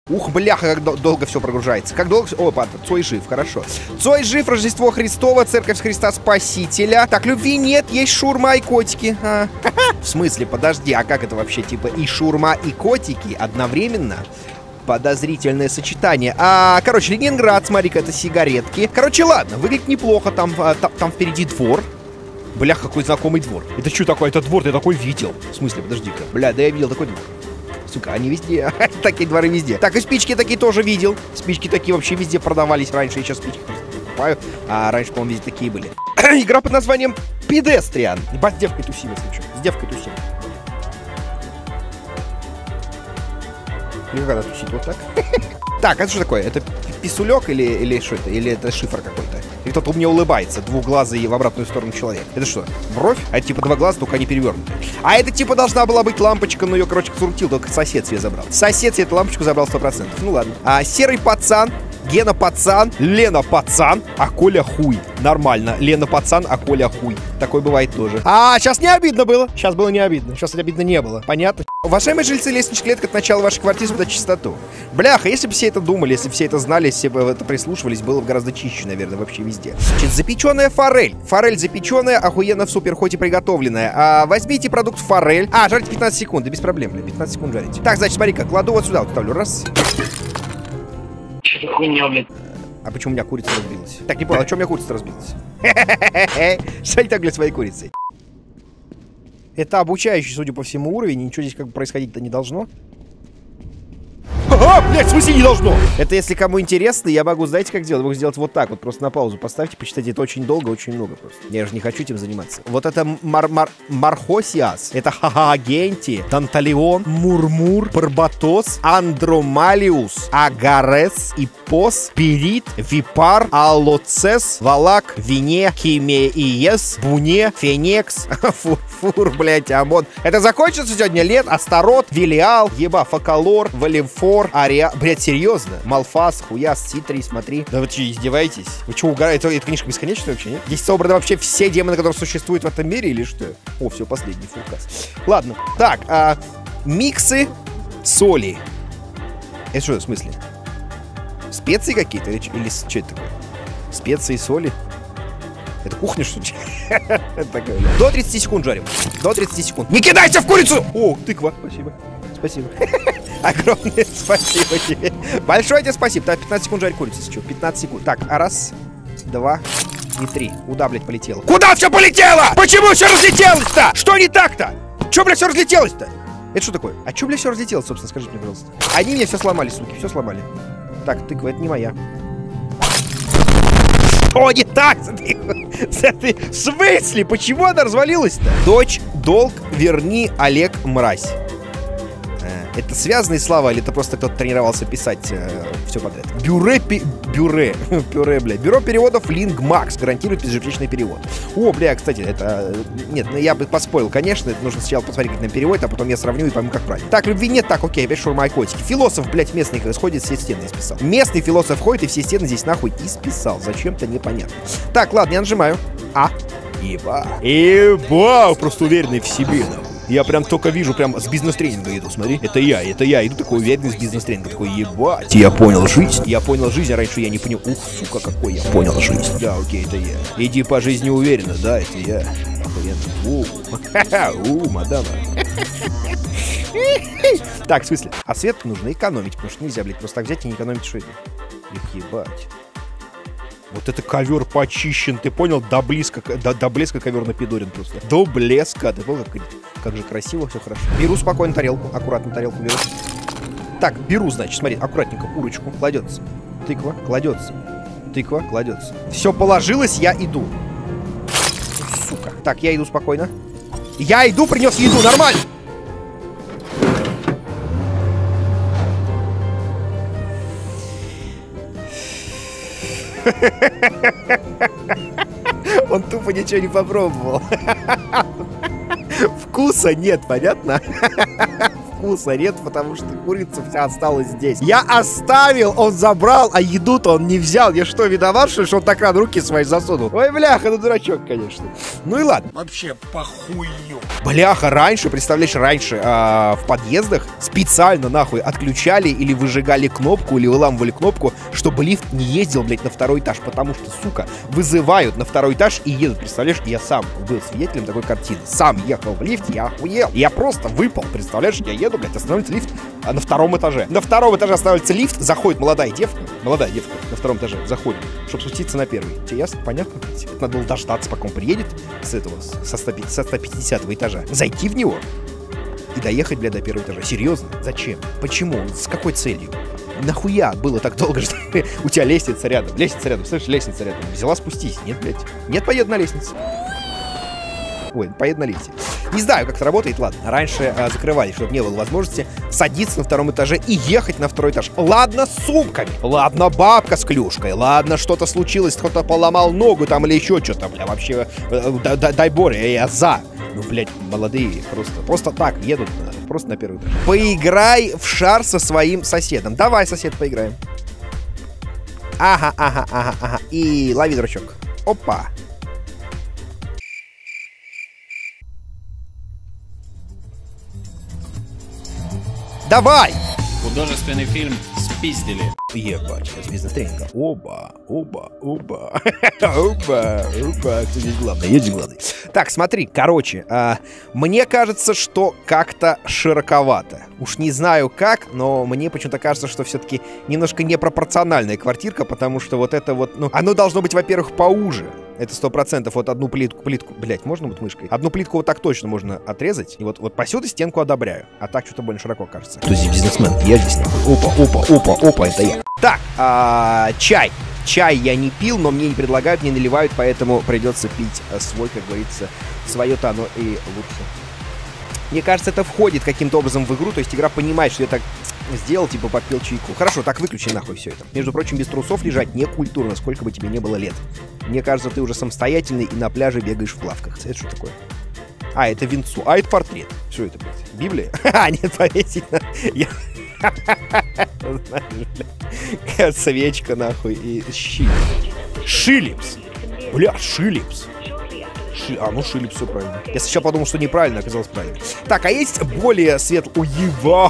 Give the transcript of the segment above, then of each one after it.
Ух, бляха, как долго все прогружается. Как долго... Опа, Цой жив, хорошо. Цой жив, Рождество Христово, Церковь Христа Спасителя. Так, любви нет, есть шаурма и котики. В смысле, подожди, а как это вообще, типа, и шаурма, и котики одновременно? Подозрительное сочетание. Короче, Ленинград, смотри-ка, это сигаретки. Короче, ладно, выглядит неплохо, там впереди двор. Бля, какой знакомый двор. Это что такое? Это двор, ты такой видел. В смысле, подожди-ка. Бля, да я видел такой двор. Сука, они везде. Такие дворы везде. Так, и спички такие тоже видел. Спички такие вообще везде продавались раньше. Я сейчас спички покупаю. А раньше, по-моему, везде такие были. Игра под названием Pedestrian. Ебать, с девкой тусим, если что. С девкой тусим. Или как надо тусить? Вот так? Так, это что такое? Это писулек или что это? Или это шифр какой-то? Или кто-то мне улыбается, двухглазый в обратную сторону человек. Это что? Бровь? А это типа два глаза, только они перевернуты. А это типа должна была быть лампочка, но ее, короче, крутил, только сосед себе забрал. Сосед себе эту лампочку забрал 100%. Ну ладно. Серый пацан, Гена пацан, Лена пацан, а Коля хуй. Нормально. Лена пацан, а Коля хуй. Такое бывает тоже. Сейчас не обидно было. Сейчас было не обидно. Сейчас обидно не было. Понятно? Уважаемые жильцы лестничных клеток, от начала вашей квартиры на чистоту. Бляха, если бы все это думали, если бы все это знали, если бы это прислушивались, было бы гораздо чище, наверное, вообще везде. Значит, запеченная форель. Форель запеченная, охуенно в суперхоте приготовленная. Возьмите продукт форель. Жарите 15 секунд, да без проблем, бля. 15 секунд жарите. Так, значит, смотри-ка, кладу вот сюда, вот ставлю. Раз. Что-то хуйня, блядь. А почему у меня курица разбилась? Так, не понял, а чем у меня курица разбилась? Что они так, блядь, своей курицей? Это обучающий, судя по всему, уровень. Ничего здесь как бы происходить-то не должно. Блядь, в смысле не должно? Это, если кому интересно, я могу, знаете, как делать? Могу сделать вот так вот, просто на паузу поставьте, почитайте. Это очень долго, очень много просто. Я же не хочу этим заниматься. Вот это Мархосиас, это Хагагенти, Танталион, Мурмур, Барбатос, Андромалиус, Агарес, Ипос, Пирит, Випар, Алоцес, Валак, Вине, Химеиес, Буне, Фенекс, Фур, блядь, Амон. Это закончится сегодня? Лет, Астарот, Вилиал, еба, Факалор, Валимфор, Ариа... Блядь, серьезно? Малфас, Хуяс, Ситри, смотри. Да вы что, издеваетесь? Вы что, угораете? Эта книжка бесконечная вообще, нет? Здесь собраны вообще все демоны, которые существуют в этом мире, или что? О, все, последний фулкас. Ладно. Так, миксы соли. Это что, в смысле? Специи какие-то? Или что это такое? Специи, соли? Это кухня, что ли? До 30 секунд жарим. До 30 секунд. Не кидайся в курицу! О, тыква. Спасибо. Спасибо. Огромное спасибо тебе. Большое тебе спасибо. Так, 15 секунд жарь курицу. Что? 15 секунд. Так, раз, два и три. Куда, блядь, полетело? Куда все полетело? Почему все разлетелось-то? Что не так-то? Че, блядь, все разлетелось-то? Это что такое? А че, блядь, все разлетелось, собственно, скажите мне, пожалуйста. Они мне все сломали, суки, все сломали. Так, тыква, это не моя. О, не так! В смысле? Почему она развалилась-то? Дочь, долг, верни, Олег, мразь. Это связанные слова, или это просто кто-то тренировался писать все подряд? Бюро переводов Лингмакс гарантирует безупречный перевод. О, бля, кстати, это... Нет, я бы поспорил, конечно, это нужно сначала посмотреть, как на перевод, а потом я сравню и пойму, как правильно. Так, любви нет, так, окей, опять шаурма и котики. Философ, блядь, местный сходит, все стены исписал. Местный философ ходит и все стены здесь нахуй исписал. Зачем-то непонятно. Так, ладно, я нажимаю. Еба, просто уверенный в себе, нахуй. Я прям только вижу, прям с бизнес-тренинга иду, смотри. Это я иду такой уверенный с бизнес-тренинга. Такой, ебать, я понял жизнь. Я понял жизнь, а раньше я не понял. Ух, сука, какой я понял жизнь. Да, окей, это я. Иди по жизни уверенно, да, это я. Охуенно. Мадама. Так, в смысле? А свет нужно экономить, потому что нельзя, блядь, просто так взять и не экономить, что это. Ебать. Вот это ковер почищен, ты понял? До блеска ковер напидорен просто. До блеска. Ты понял, как же красиво, все хорошо. Беру спокойно тарелку, аккуратно тарелку беру. Так, беру, значит, смотри, аккуратненько курочку. Кладется. Тыква, кладется. Тыква, кладется. Все положилось, я иду. Сука. Так, я иду спокойно. Я иду, принес еду, нормально. Он тупо ничего не попробовал. Вкуса нет, понятно? вкуса нет, потому что курица вся осталась здесь. Я оставил, он забрал, а еду-то он не взял. Я что, виноват, что ли, что он так рано руки свои засунул? Ой, бляха, ну дурачок, конечно. Ну и ладно. Вообще похую. Бляха, раньше, представляешь, раньше в подъездах специально, нахуй, отключали или выжигали кнопку, или выламывали кнопку, чтобы лифт не ездил, блядь, на второй этаж, потому что, сука, вызывают на второй этаж и едут, представляешь? Я сам был свидетелем такой картины. Сам ехал в лифте, я охуел. Я просто выпал, представляешь? Я еду, блядь, останавливается лифт на втором этаже. На втором этаже останавливается лифт, заходит молодая девка на втором этаже, заходит, чтобы спуститься на первый. Тебе ясно? Понятно? Это надо было дождаться, пока он приедет с этого, со 150 этажа, зайти в него и доехать, блядь, до первого этажа. Серьезно? Зачем? Почему? С какой целью? Нахуя было так долго, что у тебя лестница рядом? Лестница рядом, слышишь, лестница рядом. Взяла, спустись. Нет, блядь. Нет, поеду на лестнице. Ой, поеду на лифте. Не знаю, как это работает, ладно. Раньше закрывали, чтобы не было возможности садиться на втором этаже и ехать на второй этаж. Ладно, с сумками. Ладно, бабка с клюшкой. Ладно, что-то случилось, кто-то поломал ногу там или еще что-то, бля. Вообще, дай боже, я за. Ну, блядь, молодые просто так едут, просто на первый этаж. Поиграй в шар со своим соседом. Давай, сосед, поиграем. Ага. И лови, дурачок. Опа. Давай! Художественный фильм «Спиздили». Ебать, бизнес-тренинга. Оба. Кто здесь главный? Я здесь главный. Так, смотри, короче, мне кажется, что как-то широковато. Уж не знаю как, но мне почему-то кажется, что все-таки немножко непропорциональная квартирка, потому что вот это вот, ну, оно должно быть, во-первых, поуже. Это 100%. Вот одну плитку, блять, можно вот мышкой? Одну плитку вот так точно можно отрезать. И вот по сюда стенку одобряю. А так что-то больно широко кажется. Кто здесь бизнесмен? Я здесь нахуй. Опа, это я. Так, чай. Чай я не пил, но мне не предлагают, не наливают, поэтому придется пить свой, как говорится, свое-то оно и лучше. Мне кажется, это входит каким-то образом в игру, то есть игра понимает, что я так сделал, типа попил чайку. Хорошо, так выключи нахуй все это. Между прочим, без трусов лежать не культурно, сколько бы тебе не было лет. Мне кажется, ты уже самостоятельный и на пляже бегаешь в плавках. Это что такое? А, это венцу. А, это портрет. Что это, блядь? Библия? А, нет, повесить надо. Свечка, нахуй, и щит. Шилипс. Бля, Шилипс. Ну, Шилипс, все правильно. Я сначала подумал, что неправильно, оказалось правильно. Так, а есть более светлый... Уева!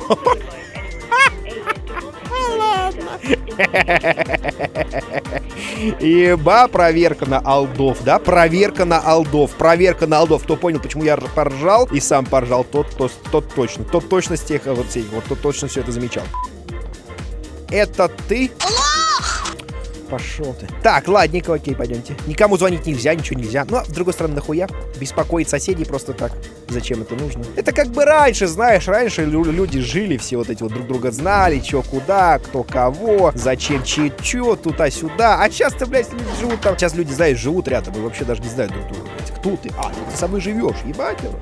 Еба, проверка на алдов, да? Проверка на алдов. Кто понял, почему я поржал и сам поржал, тот точно с тех, вот тот точно все это замечал. Это ты? Пошел ты. Так, ладненько, окей, пойдемте. Никому звонить нельзя, ничего нельзя. Но, с другой стороны, нахуя? Беспокоить соседей просто так. Зачем это нужно? Это как бы раньше, знаешь, раньше люди жили, все вот эти вот друг друга знали, чё куда, кто кого, зачем, чё, туда-сюда. А часто, блядь, люди живут там. Сейчас люди, знаешь, живут рядом и вообще даже не знают друг друга, блядь. Кто ты? А, ты со мной живешь, ебать его.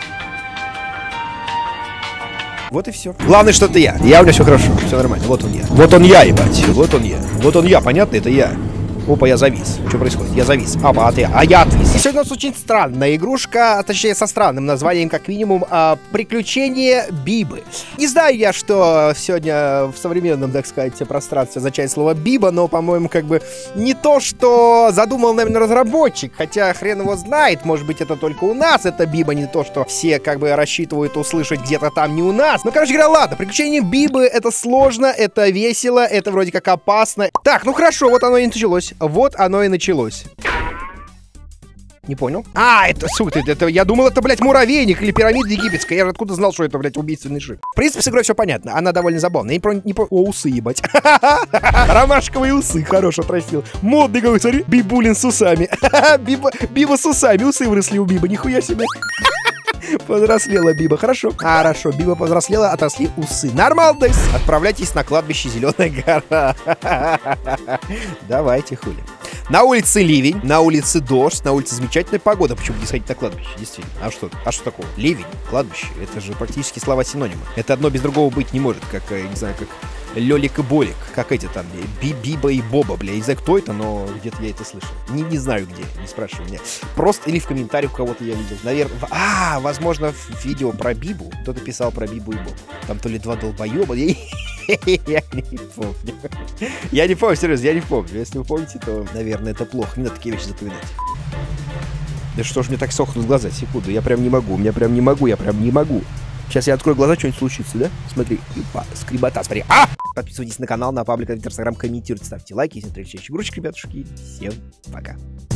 Вот и все. Главное, что это я. У меня все хорошо, все нормально. Вот он я. Вот он я, ебать. Вот он я, понятно, это я. Опа, я завис. Что происходит? Я завис. А я отвис. Сегодня у нас очень странная игрушка, точнее, со странным названием, как минимум, «Приключения Бибы». Не знаю я, что сегодня в современном, так сказать, пространстве означает слово «биба», но, по-моему, как бы не то, что задумал, наверное, разработчик, хотя хрен его знает, может быть, это только у нас, это биба, не то, что все, как бы, рассчитывают услышать где-то там не у нас. Ну, короче говоря, ладно, «Приключения Бибы» — это сложно, это весело, это вроде как опасно. Так, ну хорошо, вот оно и началось. Вот оно и началось. Не понял. А, это, сука, это, я думал, это, блядь, муравейник или пирамида египетская. Я же откуда знал, что это, блядь, убийственный шик. В принципе, с игрой все понятно. Она довольно забавная. О, усы, ебать. Ромашковые усы. Хорошо, отрастил. Модный, говорю, смотри. Бибулин с усами. Биба с усами. Усы выросли у Бибы. Нихуя себе. Повзрослела Биба, хорошо. Хорошо, Биба повзрослела, отросли усы. Нормально. Отправляйтесь на кладбище Зеленая гора. Давайте, хули. На улице ливень, на улице дождь, на улице замечательная погода. Почему не сходить на кладбище, действительно? А что такого? Ливень, кладбище, это же практически слова синонимы. Это одно без другого быть не может, как, не знаю, как Лёлик и Болик. Как эти там, Биба и Боба, бля. Не знаю, кто это, но где-то я это слышал. Не знаю где, не спрашивай меня. Просто или в комментариях у кого-то я видел. Наверное, возможно, в видео про Бибу. Кто-то писал про Бибу и Бобу. Там то ли два долбоеба. Я не помню. Я не помню, серьезно, я не помню. Если вы помните, то, наверное, это плохо. Не надо такие вещи запоминать. Да что ж мне так сохнут глаза? Секунду, я прям не могу. Я прям не могу. Сейчас я открою глаза, что-нибудь случится, да? Смотри, скрибота, смотри. Подписывайтесь на канал, на паблик, на Инстаграм, комментируйте, ставьте лайки, если смотрите чаще игрушек, ребятушки. Всем пока.